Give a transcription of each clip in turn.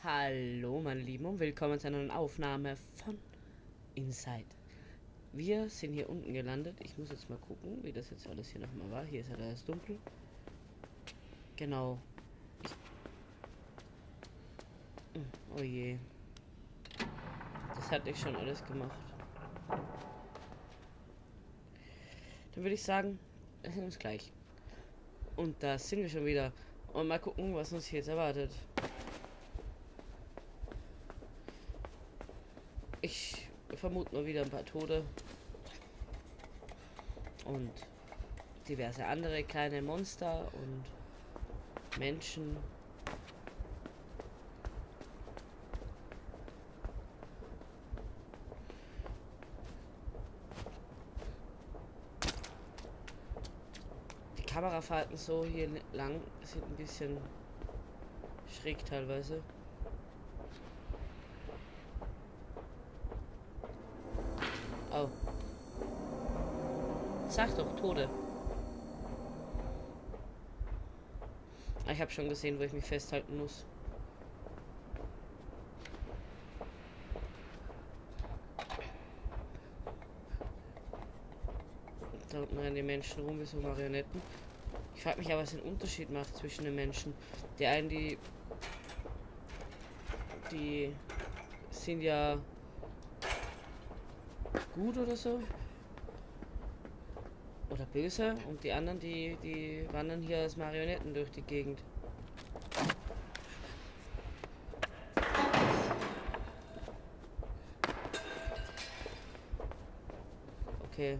Hallo meine Lieben und willkommen zu einer neuen Aufnahme von Inside. Wir sind hier unten gelandet. Ich muss jetzt mal gucken, wie das jetzt alles hier nochmal war. Hier ist halt alles dunkel. Genau. Oh je. Das hatte ich schon alles gemacht. Dann würde ich sagen, wir sehen uns gleich. Und da sind wir schon wieder. Und mal gucken, was uns hier jetzt erwartet. Ich vermute nur wieder ein paar Tote. Und diverse andere kleine Monster und Menschen. Die Kamerafahrten so hier lang sind ein bisschen schräg teilweise. Oh. Sag doch, Tode. Ich habe schon gesehen, wo ich mich festhalten muss. Da unten rennen die Menschen rum wie so Marionetten. Ich frage mich aber, was den Unterschied macht zwischen den Menschen. Die einen, die sind ja gut oder so. Oder böse. Und die anderen, die wandern hier als Marionetten durch die Gegend. Okay.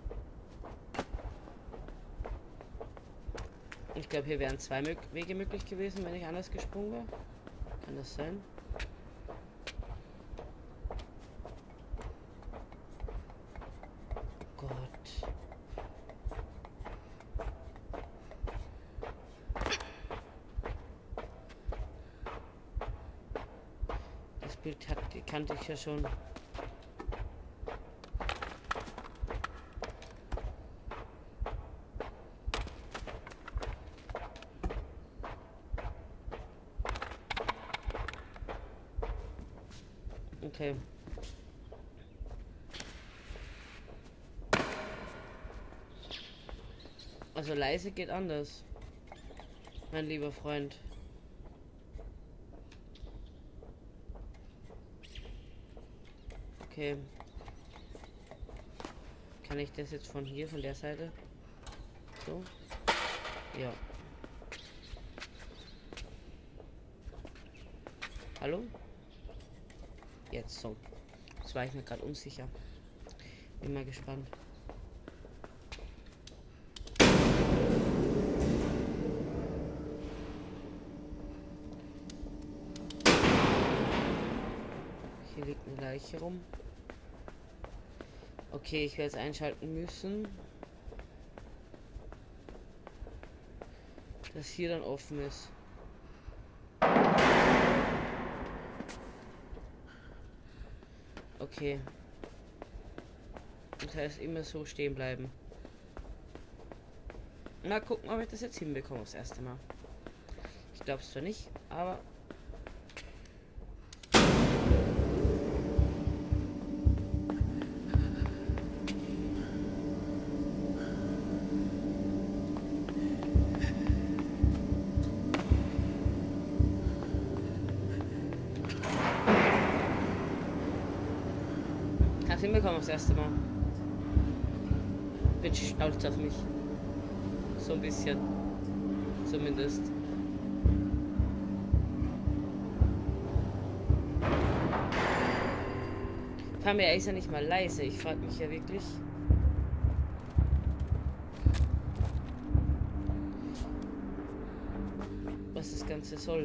Ich glaube, hier wären zwei Wege möglich gewesen, wenn ich anders gesprungen wäre. Kann das sein? Oh Gott. Das Bild kannte ich ja schon. Okay. Also leise geht anders. Mein lieber Freund. Okay. Kann ich das jetzt von hier, von der Seite? So? Ja. Hallo? Jetzt so. Das war ich mir gerade unsicher. Bin mal gespannt. Hier liegt eine Leiche rum. Okay, ich werde es einschalten müssen. Dass hier dann offen ist. Okay. Das heißt, immer so stehen bleiben. Mal gucken, ob ich das jetzt hinbekomme das erste Mal. Ich glaube es zwar nicht, aber... hinbekommen das erste Mal. Bin stolz auf mich. So ein bisschen. Zumindest. Vor mir ist ja nicht mal leise. Ich frage mich ja wirklich. Was das Ganze soll.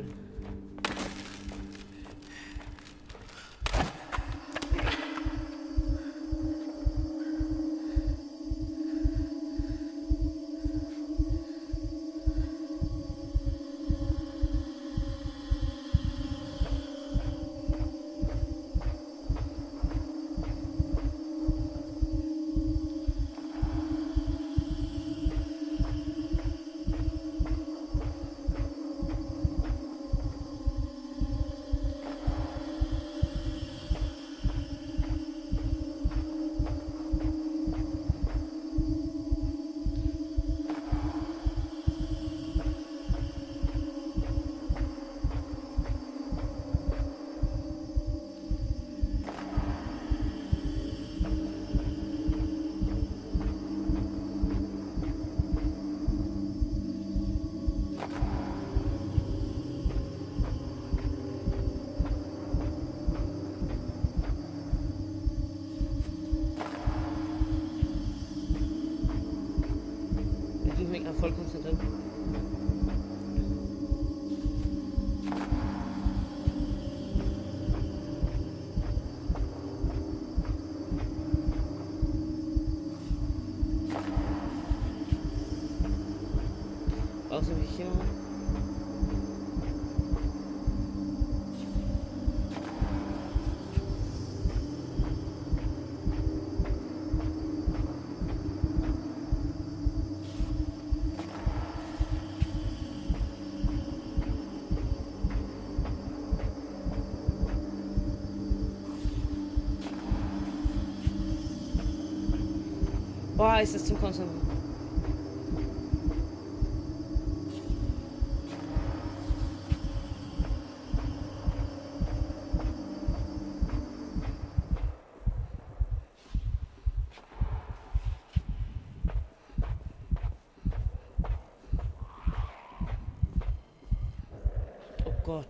voll konzentriert. Brauchst du mich hier mal? Boah, ist das zum Konsumieren. Oh Gott.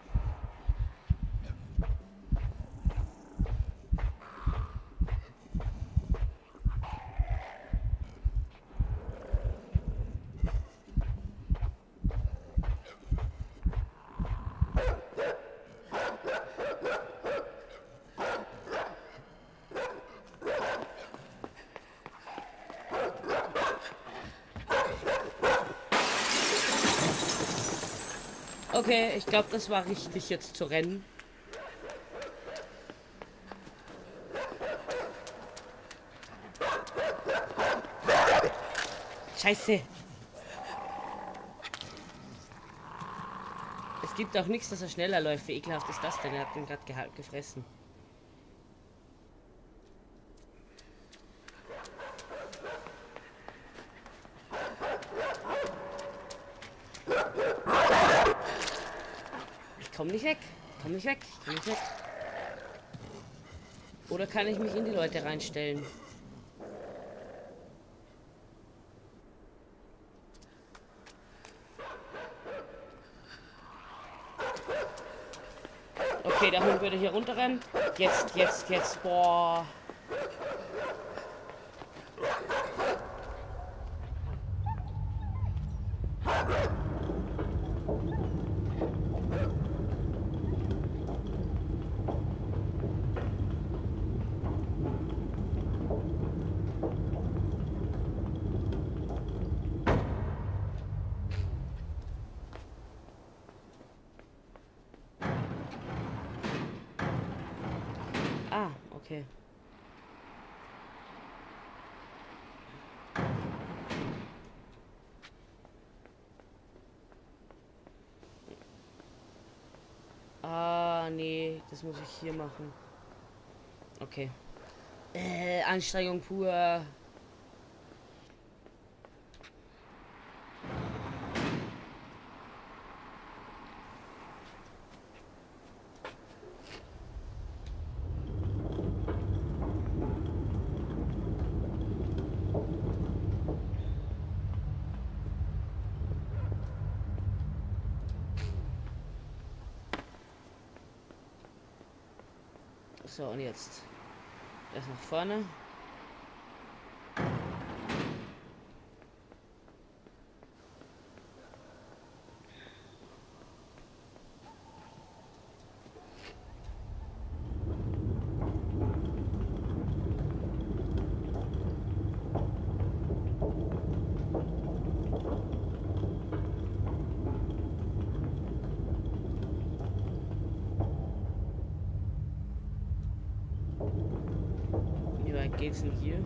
Okay, ich glaube, das war richtig jetzt zu rennen. Scheiße. Es gibt auch nichts, dass er schneller läuft. Wie ekelhaft ist das denn? Er hat den gerade gefressen. Ich komme nicht weg. Ich komme nicht weg. Ich komme nicht weg. Oder kann ich mich in die Leute reinstellen? Okay, der Hund würde hier runterrennen. Jetzt. Boah. Ah, okay. Ah, nee, das muss ich hier machen. Okay. Anstrengung pur. So, und jetzt erst nach vorne. Wie weit geht's denn hier?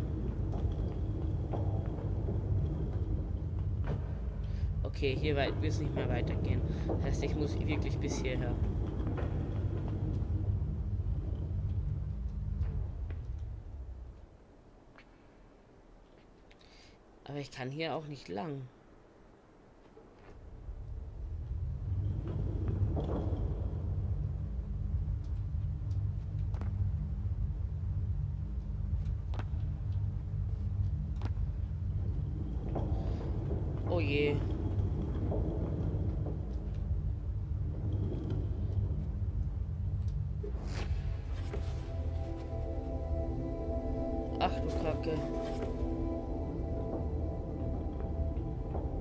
Okay, hier weit wird es nicht mehr weitergehen. Das heißt, ich muss wirklich bis hierher. Aber ich kann hier auch nicht lang. Oh je. Ach du Kacke.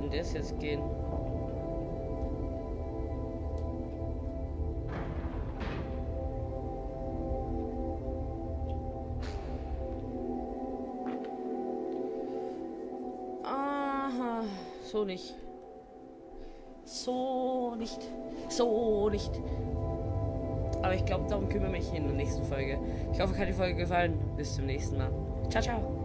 denn das jetzt gehen? Aha, so nicht. So nicht. So nicht. Aber ich glaube, darum kümmere ich mich in der nächsten Folge. Ich hoffe, euch hat die Folge gefallen. Bis zum nächsten Mal. Ciao, ciao.